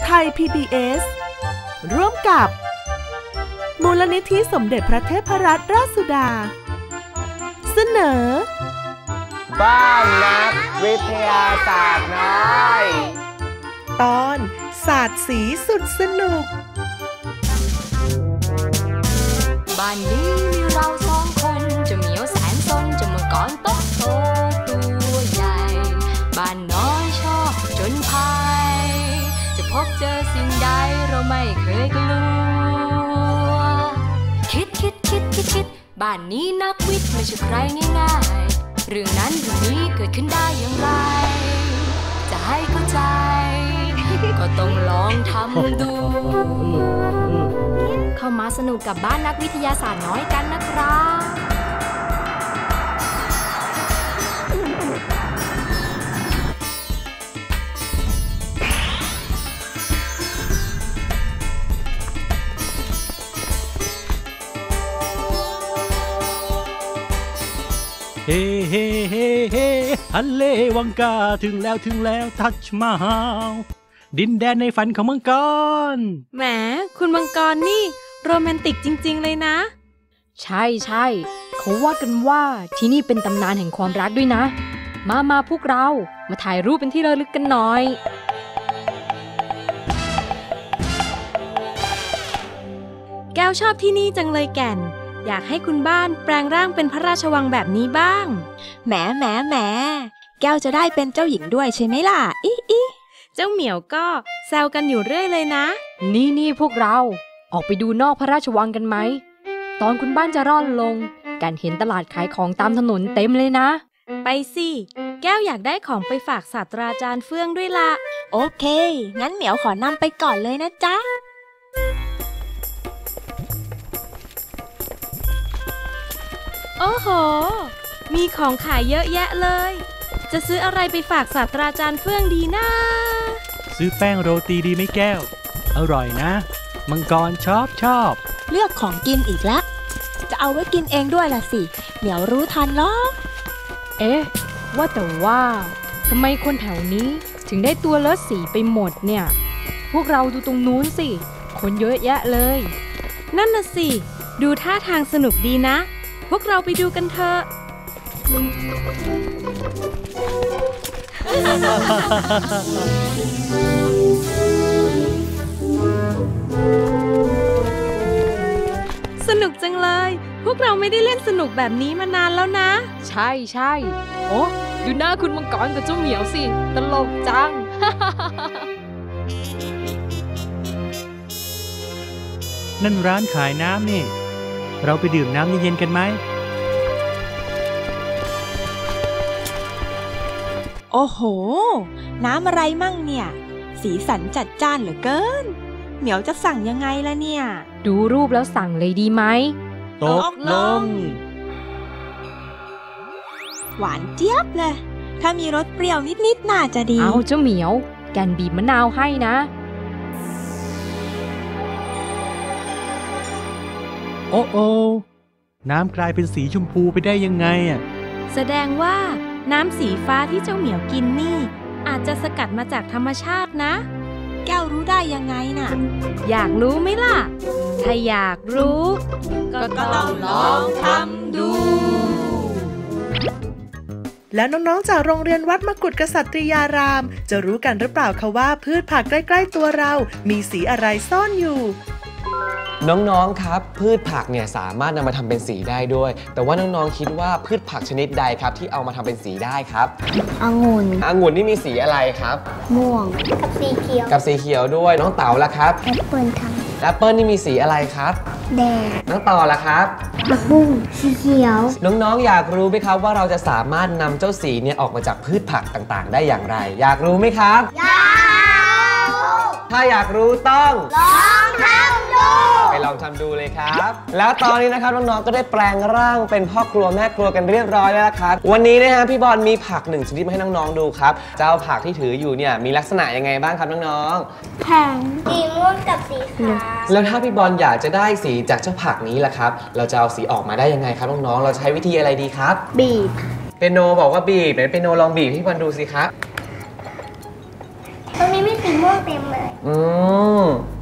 ทย PBS ร่วมกับมูลนิธิสมเด็จพระเทพรัตนราชสุดาเสนอบ้านนักวิทยาศาสตร์น้อยตอนศาสตร์สีสุดสนุกบ้านนี้มีเราสองคนจะเหมียวแสนซนจะมังกรโตตัวใหญ่บ้านน้อยชอบจนภัยจะพบเจอสิ่งใดเราไม่เคยกลัวคิดบ้านนี้นักวิทย์ไม่ใช่ใครง่ายๆเรื่องนั้นเรื่องนี้เกิดขึ้นได้อย่างไรจะให้เข้าใจก็ต้องลองทำดูเข้ามาสนุกกับบ้านนักวิทยาศาสตร์น้อยกันนะครับเฮ้เฮ้เฮ้เฮ้ฮัลเลวังกาถึงแล้วทัชมาฮาลดินแดนในฝันของมังกรแหมคุณมังกรนี่โรแมนติกจริงๆเลยนะใช่เขาว่ากันว่าที่นี่เป็นตำนานแห่งความรักด้วยนะมาพวกเรามาถ่ายรูปเป็นที่ระลึกกันหน่อยแก้วชอบที่นี่จังเลยแก่นอยากให้คุณบ้านแปลงร่างเป็นพระราชวังแบบนี้บ้างแหมแก้วจะได้เป็นเจ้าหญิงด้วยใช่ไหมล่ะอิเจ้าเหมียวก็แซวกันอยู่เรื่อยเลยนะนี่พวกเราออกไปดูนอกพระราชวังกันไหมตอนคุณบ้านจะร่อนลงการเห็นตลาดขายของตามถนนเต็มเลยนะไปสิแก้วอยากได้ของไปฝากศาสตราจารย์เฟื่องด้วยล่ะโอเคงั้นเหมียวขอนำไปก่อนเลยนะจ๊ะโอ้โหมีของขายเยอะแยะเลยจะซื้ออะไรไปฝากศาสตราจารย์เฟื่องดีนะซื้อแป้งโรตีดีไหมแก้วอร่อยนะมังกรชอบเลือกของกินอีกแล้วจะเอาไว้กินเองด้วยล่ะสิเหมียวรู้ทันหรอว่าแต่ว่าทำไมคนแถวนี้ถึงได้ตัวเลอะสีไปหมดเนี่ยพวกเราดูตรงนู้นสิคนเยอะแยะเลยนั่นน่ะสิดูท่าทางสนุกดีนะพวกเราไปดูกันเถอะสนุกจังเลยพวกเราไม่ได้เล่นสนุกแบบนี้มานานแล้วนะใช่โอ้ดูหน้าคุณมังกรกับเจ้าเหมียวสิตลกจังนั่นร้านขายน้ำนี่เราไปดื่มน้ำเย็นๆกันไหมโอ้โหน้ำอะไรมั่งเนี่ยสีสันจัดจ้านเหลือเกินเหมียวจะสั่งยังไงล่ะเนี่ยดูรูปแล้วสั่งเลยดีไหมตกลงหวานเจี๊ยบเลยถ้ามีรสเปรี้ยวนิดน่าจะดีเอาเจ้าเหมียวแกนบีบมะนาวให้นะโอ้น้ำกลายเป็นสีชมพูไปได้ยังไงอ่ะแสดงว่าน้ำสีฟ้าที่เจ้าเหมียวกินนี่อาจจะสกัดมาจากธรรมชาตินะแก้วรู้ได้ยังไงน่ะอยากรู้ไหมล่ะถ้าอยากรู้ก็ต้องลองทำดูแล้วน้องๆจากโรงเรียนวัดมกุฏกษัตริยารามจะรู้กันหรือเปล่าคะว่าพืชผักใกล้ๆตัวเรามีสีอะไรซ่อนอยู่น้องๆครับพืชผักเนี่ยสามารถนำมาทำเป็นสีได้ด้วยแต่ว่าน้องๆคิดว่าพืชผักชนิดใดครับที่เอามาทำเป็นสีได้ครับองุ่นนี่มีสีอะไรครับม่วงกับสีเขียวด้วยน้องเต๋าล่ะครับแอปเปิลครับแอปเปิลนี่มีสีอะไรครับแดงน้องต่อล่ะครับผักบุ้งสีเขียวน้องๆอยากรู้ไหมครับว่าเราจะสามารถนำเจ้าสีเนี่ยออกมาจากพืชผักต่างๆได้อย่างไรอยากรู้ไหมครับอยากถ้าอยากรู้ต้องลองทำดูไปลองทำดูเลยครับแล้วตอนนี้นะครับน้องๆก็ได้แปลงร่างเป็นพ่อครัวแม่ครัวกันเรียบร้อยแล้วนะครับวันนี้นะฮะพี่บอลมีผัก1ชนิดมาให้น้องๆดูครับเจ้าผักที่ถืออยู่เนี่ยมีลักษณะยังไงบ้างครับน้องๆแข็งสีม่วงกับสีขาวแล้วถ้าพี่บอลอยากจะได้สีจากเจ้าผักนี้ล่ะครับเราจะเอาสีออกมาได้ยังไงครับน้องๆเราใช้วิธีอะไรดีครับบีบเปียโนบอกว่าบีบไหนเปียโนลองบีบให้พี่บอลดูสิครับตรงนี้มีสีม่วงเต็มเลย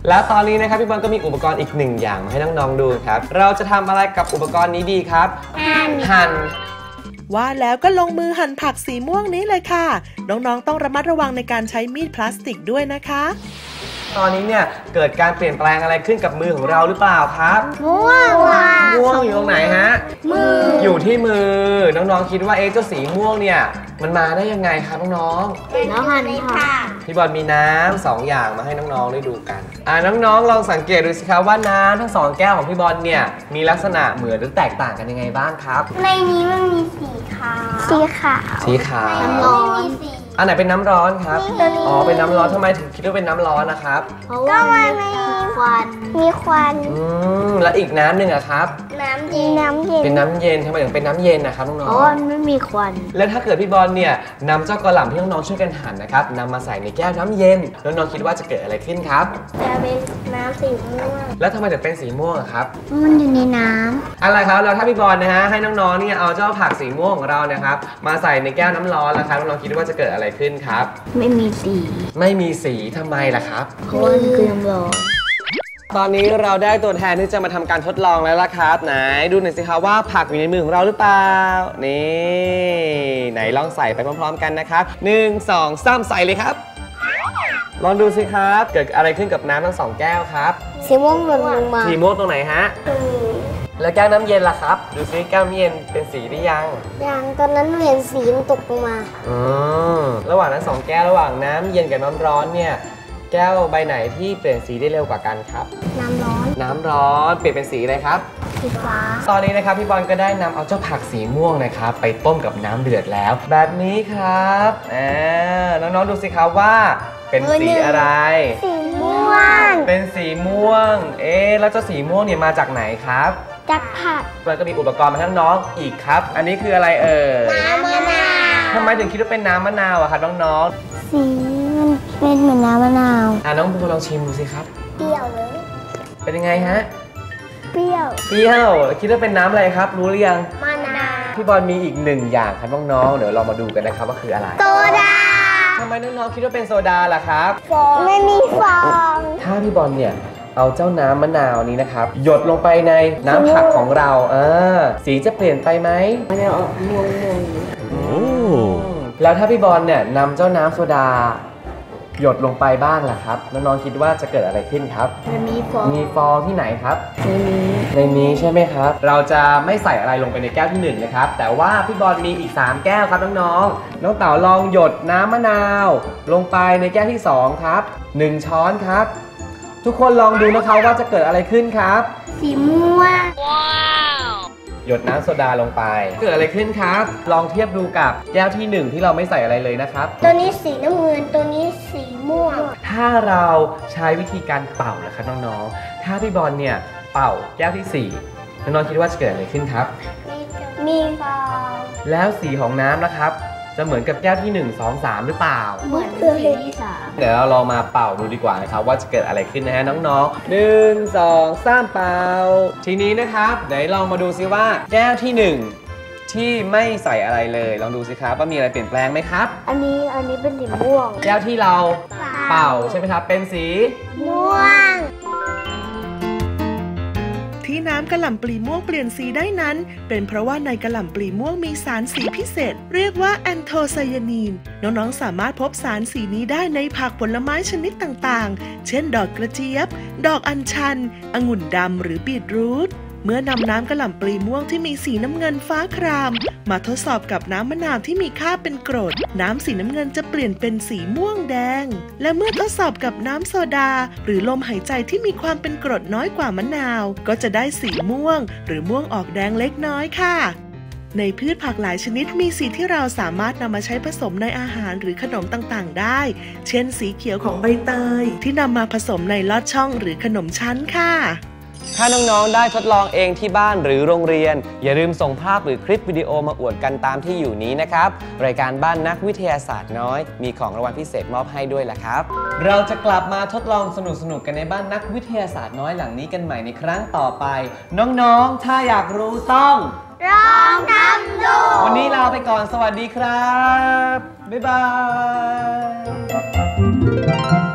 แล้วตอนนี้นะครับพี่บอลก็มีอุปกรณ์อีกหนึ่งอย่างมาให้น้องๆดูครับเราจะทำอะไรกับอุปกรณ์นี้ดีครับหั่นว่าแล้วก็ลงมือหั่นผักสีม่วงนี้เลยค่ะน้องๆต้องระมัดระวังในการใช้มีดพลาสติกด้วยนะคะตอนนี้เนี่ยเกิดการเปลี่ยนแปลงอะไรขึ้นกับมือของเราหรือเปล่าครับม่วงอยู่ตรงไหนฮะมืออยู่ที่มือน้องๆคิดว่าเจ้าสีม่วงเนี่ยมันมาได้ยังไงครับน้องๆน้ำหั่นค่ะพี่บอลมีน้ำ2อย่างมาให้น้องๆได้ดูกันน้องๆลองสังเกตดูสิครับว่าน้ำทั้ง2แก้วของพี่บอลเนี่ยมีลักษณะเหมือนหรือแตกต่างกันยังไงบ้างครับในนี้มันมีสีขาวน้ำร้อนอันไหนเป็นน้ำร้อนครับอ๋อเป็นน้ำร้อนทำไมถึงคิดว่าเป็นน้ำร้อนนะครับก็มันมีควันแล้วอีกน้ำหนึ่งอะครับน้ำเย็นเป็นน้ำเย็นทำไมถึงเป็นน้ำเย็นนะครับน้องๆอ๋อไม่มีควันแล้วถ้าเกิดพี่บอลเนี่ยนำเจ้ากระหล่ำที่น้องๆช่วยกันหั่นนะครับนำมาใส่ในแก้วน้ำเย็นแล้วน้องคิดว่าจะเกิดอะไรขึ้นครับจะเป็นน้ำสีม่วงแล้วทำไมถึงเป็นสีม่วงครับมันอยู่ในน้ำอะไรครับแล้วถ้าพี่บอลนะฮะให้น้องๆเนี่ยเอาเจ้าผักสีม่วงของเรานะครับมาใส่ในแก้วน้ำร้อนแล้วครับน้องๆคิดว่าจะเกิดอะไรขึ้นครับไม่มีสีทำไมล่ะครับเพราะมันคือน้ำร้อนตอนนี้เราได้ตัวแทนที่จะมาทำการทดลองแล้วล่ะครับไหนดูหน่อยสิครับว่าผักอยู่ในมือของเราหรือเปล่านี่ไหนลองใส่ไปพร้อมๆกันนะครับ1 2 3ใส่เลยครับลองดูสิครับเกิดอะไรขึ้นกับน้ำทั้ง2แก้วครับสีม่วงหล่นลงมาสีม่วงตรงไหนฮะแล้วแก้วน้ำเย็นล่ะครับดูสิแก้วน้ำเย็นเป็นสีหรือยังตอนนั้นเห็นสีมันตกลงมาระหว่างนั้น2แก้วระหว่างน้ำเย็นกับน้ำร้อนเนี่ยแก้วใบไหนที่เปลี่ยนสีได้เร็วกว่ากันครับน้ำร้อนเปลี่ยนเป็นสีอะไรครับสีฟ้าตอนนี้นะครับพี่บอลก็ได้นำเอาเจ้าผักสีม่วงนะครับไปต้มกับน้ำเดือดแล้วแบบนี้ครับน้องๆดูสิครับว่าเป็นสีอะไรสีม่วงเป็นสีม่วงแล้วเจ้าสีม่วงเนี่ยมาจากไหนครับจากผักแล้วก็มีอุปกรณ์มาให้น้องๆอีกครับอันนี้คืออะไรน้ำมะนาวทำไมถึงคิดว่าเป็นน้ำมะนาวอะครับน้องๆสีมันเป็นเหมือนน้ำมะนาวน้องบูลองชิมดูสิครับเปรี้ยวเลยเป็นยังไงฮะเปรี้ยวคิดว่าเป็นน้ำอะไรครับรู้หรือยังมะนาวพี่บอลมีอีก1อย่างครับน้องๆเดี๋ยวเรามาดูกันนะครับว่าคืออะไรโซดาทำไมน้องๆคิดว่าเป็นโซดาล่ะครับไม่มีฟองถ้าพี่บอลเนี่ยเอาเจ้าน้ำมะนาวนี้นะครับหยดลงไปในน้ำผักของเราสีจะเปลี่ยนไปไหมมันจะออกม่วงแล้วถ้าพี่บอลเนี่ยนำเจ้าน้ำโซดาหยดลงไปบ้างล่ะครับน้องๆคิดว่าจะเกิดอะไรขึ้นครับมีฟองที่ไหนครับในนี้ใช่ไหมครับเราจะไม่ใส่อะไรลงไปในแก้วที่1นะครับแต่ว่าพี่บอลมีอีก3แก้วครับน้องเต๋าลองหยดน้ำมะนาวลงไปในแก้วที่2ครับ1ช้อนครับทุกคนลองดูนะครับว่าจะเกิดอะไรขึ้นครับสีม่วงหยดน้ำโซดาลงไปเกิดอะไรขึ้นครับลองเทียบดูกับแก้วที่1ที่เราไม่ใส่อะไรเลยนะครับตัวนี้สีน้ำเงินตัวนี้สีม่วงถ้าเราใช้วิธีการเป่านะครับน้องๆถ้าพี่บอลเนี่ยเป่าแก้วที่4น้องๆคิดว่าจะเกิดอะไรขึ้นครับมีฟองแล้วสีของน้ำนะครับจะเหมือนกับแก้วที่1 2 3หรือเปล่าเหมือนคือที่3 เดี๋ยวเราลองมาเป่าดูดีกว่านะครับว่าจะเกิดอะไรขึ้นนะฮะน้องๆ1 2 3เป่าทีนี้นะครับไหนลองมาดูซิว่าแก้วที่1ที่ไม่ใส่อะไรเลยลองดูสิครับว่ามีอะไรเปลี่ยนแปลงไหมครับอันนี้เป็นสีม่วงแก้วที่เราเป่าใช่ไหมครับเป็นสีม่วงที่น้ำกะหล่ำปลีม่วงเปลี่ยนสีได้นั้นเป็นเพราะว่าในกะหล่ำปลีม่วงมีสารสีพิเศษเรียกว่าแอนโทไซยานีนน้องๆสามารถพบสารสีนี้ได้ในผักผลไม้ชนิดต่างๆเช่นดอกกระเจี๊ยบดอกอัญชันองุ่นดำหรือบีทรูทเมื่อนำน้ำกะหล่ำปลีม่วงที่มีสีน้ำเงินฟ้าครามมาทดสอบกับน้ำมะนาวที่มีค่าเป็นกรดน้ำสีน้ำเงินจะเปลี่ยนเป็นสีม่วงแดงและเมื่อทดสอบกับน้ำโซดาหรือลมหายใจที่มีความเป็นกรดน้อยกว่ามะนาวก็จะได้สีม่วงหรือม่วงออกแดงเล็กน้อยค่ะในพืชผักหลายชนิดมีสีที่เราสามารถนำมาใช้ผสมในอาหารหรือขนมต่างๆได้เช่นสีเขียวของใบเตยที่นำมาผสมในลอดช่องหรือขนมชั้นค่ะถ้าน้องๆได้ทดลองเองที่บ้านหรือโรงเรียนอย่าลืมส่งภาพหรือคลิปวิดีโอมาอวดกันตามที่อยู่นี้นะครับรายการบ้านนักวิทยาศาสตร์น้อยมีของรางวัลพิเศษมอบให้ด้วยล่ะครับเราจะกลับมาทดลองสนุกๆกันในบ้านนักวิทยาศาสตร์น้อยหลังนี้กันใหม่ในครั้งต่อไปน้องๆถ้าอยากรู้ต้องลองทำดูวันนี้ลาไปก่อนสวัสดีครับบ๊ายบาย